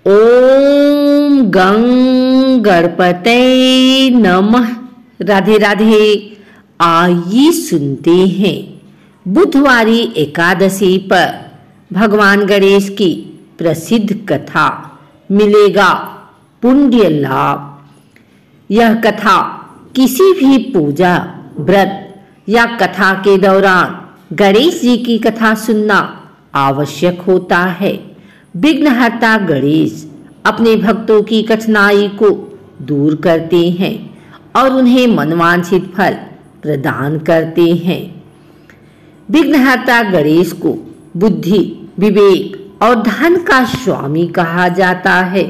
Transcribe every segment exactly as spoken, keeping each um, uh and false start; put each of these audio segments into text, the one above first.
ओम गं गणपते नमः। राधे राधे। आइए सुनते हैं बुधवारी एकादशी पर भगवान गणेश की प्रसिद्ध कथा, मिलेगा पुण्य लाभ। यह कथा किसी भी पूजा, व्रत या कथा के दौरान गणेश जी की कथा सुनना आवश्यक होता है। विघ्नहर्ता गणेश अपने भक्तों की कठिनाई को दूर करते हैं और उन्हें मनवांछित फल प्रदान करते हैं। विघ्नहर्ता गणेश को बुद्धि, विवेक और धन का स्वामी कहा जाता है।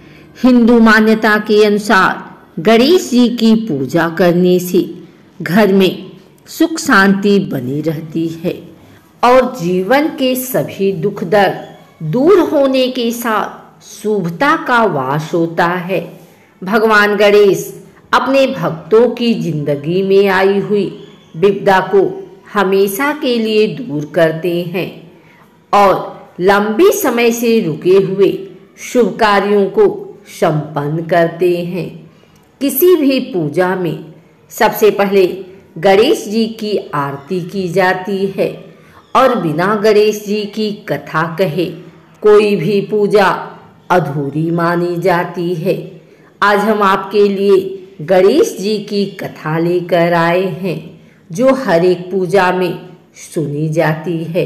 हिंदू मान्यता के अनुसार गणेश जी की पूजा करने से घर में सुख शांति बनी रहती है और जीवन के सभी दुख दर्द दूर होने के साथ शुभता का वास होता है। भगवान गणेश अपने भक्तों की जिंदगी में आई हुई विपदा को हमेशा के लिए दूर करते हैं और लंबे समय से रुके हुए शुभ कार्यों को संपन्न करते हैं। किसी भी पूजा में सबसे पहले गणेश जी की आरती की जाती है और बिना गणेश जी की कथा कहे कोई भी पूजा अधूरी मानी जाती है। आज हम आपके लिए गणेश जी की कथा लेकर आए हैं जो हर एक पूजा में सुनी जाती है।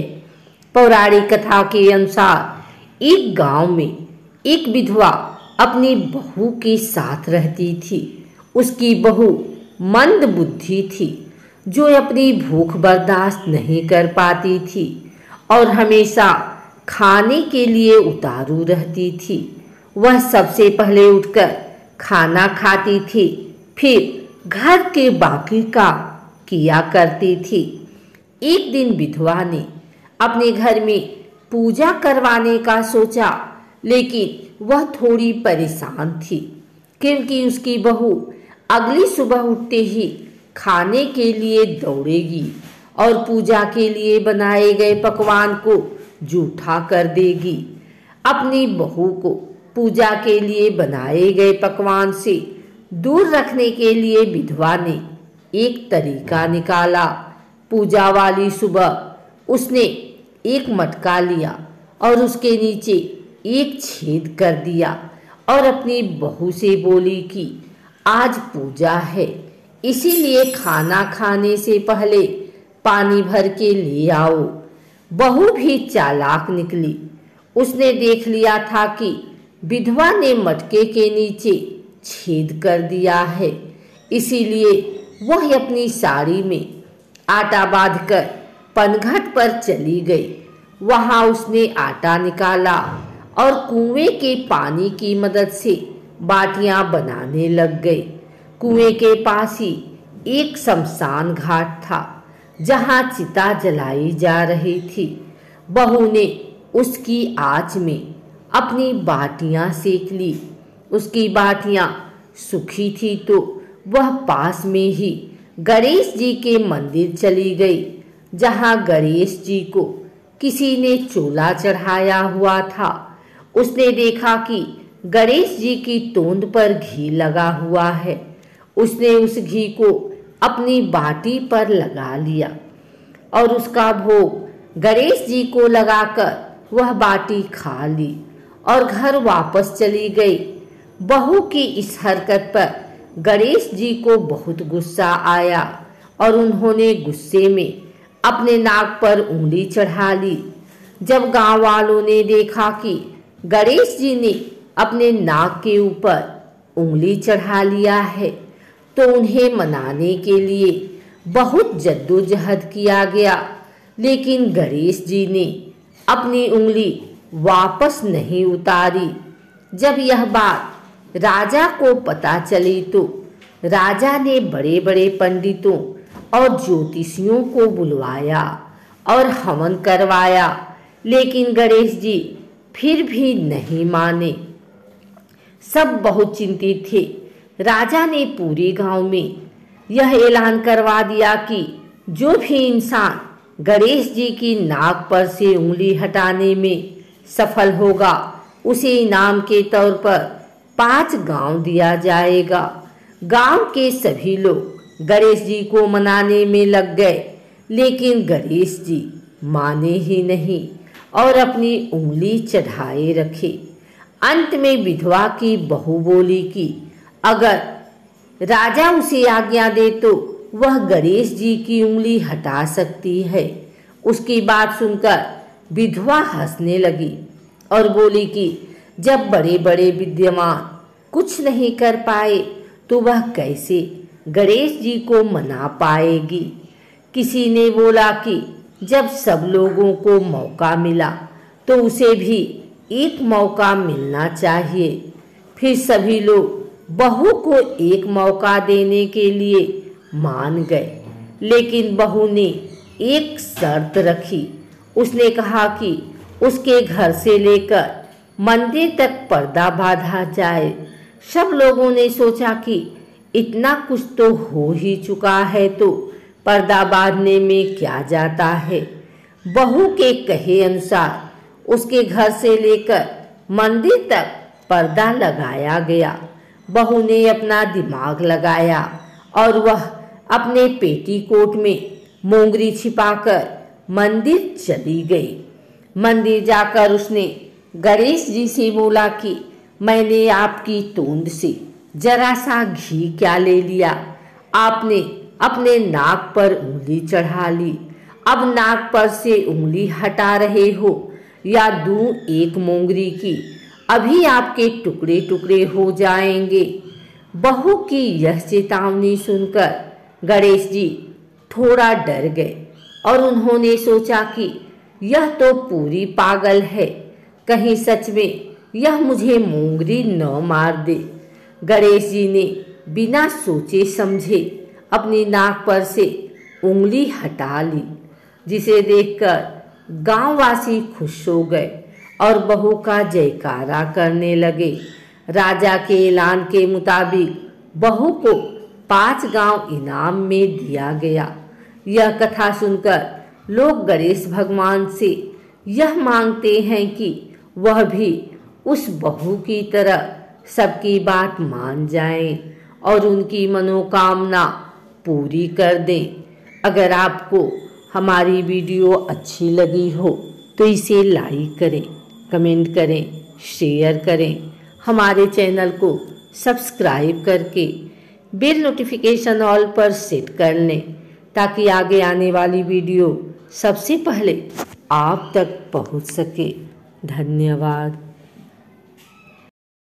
पौराणिक कथा के अनुसार एक गांव में एक विधवा अपनी बहू के साथ रहती थी। उसकी बहू मंद बुद्धि थी जो अपनी भूख बर्दाश्त नहीं कर पाती थी और हमेशा खाने के लिए उतारू रहती थी। वह सबसे पहले उठकर खाना खाती थी, फिर घर के बाकी काम किया करती थी। एक दिन विधवा ने अपने घर में पूजा करवाने का सोचा, लेकिन वह थोड़ी परेशान थी क्योंकि उसकी बहू अगली सुबह उठते ही खाने के लिए दौड़ेगी और पूजा के लिए बनाए गए पकवान को जूठा कर देगी। अपनी बहू को पूजा के लिए बनाए गए पकवान से दूर रखने के लिए विधवा ने एक तरीका निकाला। पूजा वाली सुबह उसने एक मटका लिया और उसके नीचे एक छेद कर दिया और अपनी बहू से बोली कि आज पूजा है, इसीलिए खाना खाने से पहले पानी भर के ले आओ। बहू भी चालाक निकली। उसने देख लिया था कि विधवा ने मटके के नीचे छेद कर दिया है, इसीलिए वह अपनी साड़ी में आटा बांधकर पनघट पर चली गई। वहां उसने आटा निकाला और कुएं के पानी की मदद से बाटियां बनाने लग गई। कुएं के पास ही एक शमशान घाट था जहां चिता जलाई जा रही थी। बहू ने उसकी आंच में अपनी बाटियां सेक ली। उसकी बाटियां सूखी थी तो वह पास में ही गणेश जी के मंदिर चली गई जहां गणेश जी को किसी ने चोला चढ़ाया हुआ था। उसने देखा कि गणेश जी की तोंद पर घी लगा हुआ है। उसने उस घी को अपनी बाटी पर लगा लिया और उसका भोग गणेश जी को लगाकर वह बाटी खा ली और घर वापस चली गई। बहू की इस हरकत पर गणेश जी को बहुत गुस्सा आया और उन्होंने गुस्से में अपने नाक पर उंगली चढ़ा ली। जब गांव वालों ने देखा कि गणेश जी ने अपने नाक के ऊपर उंगली चढ़ा लिया है तो उन्हें मनाने के लिए बहुत जद्दोजहद किया गया, लेकिन गणेश जी ने अपनी उंगली वापस नहीं उतारी। जब यह बात राजा को पता चली तो राजा ने बड़े बड़े पंडितों और ज्योतिषियों को बुलवाया और हवन करवाया, लेकिन गणेश जी फिर भी नहीं माने। सब बहुत चिंतित थे। राजा ने पूरे गांव में यह ऐलान करवा दिया कि जो भी इंसान गणेश जी की नाक पर से उंगली हटाने में सफल होगा उसे इनाम के तौर पर पांच गांव दिया जाएगा। गांव के सभी लोग गणेश जी को मनाने में लग गए, लेकिन गणेश जी माने ही नहीं और अपनी उंगली चढ़ाए रखे। अंत में विधवा की बहू बोली कि अगर राजा उसे आज्ञा दे तो वह गणेश जी की उंगली हटा सकती है। उसकी बात सुनकर विधवा हंसने लगी और बोली कि जब बड़े बड़े विद्वान कुछ नहीं कर पाए तो वह कैसे गणेश जी को मना पाएगी। किसी ने बोला कि जब सब लोगों को मौका मिला तो उसे भी एक मौका मिलना चाहिए। फिर सभी लोग बहू को एक मौका देने के लिए मान गए, लेकिन बहू ने एक शर्त रखी। उसने कहा कि उसके घर से लेकर मंदिर तक पर्दा बांधा जाए। सब लोगों ने सोचा कि इतना कुछ तो हो ही चुका है तो पर्दा बांधने में क्या जाता है। बहू के कहे अनुसार उसके घर से लेकर मंदिर तक पर्दा लगाया गया। बहू ने अपना दिमाग लगाया और वह अपने पेटीकोट में मोंगरी छिपाकर मंदिर चली गई। मंदिर जाकर उसने गणेश जी से बोला कि मैंने आपकी तोंद से जरा सा घी क्या ले लिया। आपने अपने नाक पर उंगली चढ़ा ली। अब नाक पर से उंगली हटा रहे हो या दूं एक मोंगरी की, अभी आपके टुकड़े टुकड़े हो जाएंगे। बहू की यह चेतावनी सुनकर गणेश जी थोड़ा डर गए और उन्होंने सोचा कि यह तो पूरी पागल है, कहीं सच में यह मुझे मोंगरी न मार दे। गणेश जी ने बिना सोचे समझे अपनी नाक पर से उंगली हटा ली, जिसे देखकर गांववासी खुश हो गए और बहू का जयकारा करने लगे। राजा के ऐलान के मुताबिक बहू को पांच गांव इनाम में दिया गया। यह कथा सुनकर लोग गणेश भगवान से यह मांगते हैं कि वह भी उस बहू की तरह सबकी बात मान जाएं और उनकी मनोकामना पूरी कर दें। अगर आपको हमारी वीडियो अच्छी लगी हो तो इसे लाइक करें, कमेंट करें, शेयर करें। हमारे चैनल को सब्सक्राइब करके बेल नोटिफिकेशन ऑल पर सेट कर लें ताकि आगे आने वाली वीडियो सबसे पहले आप तक पहुंच सके। धन्यवाद।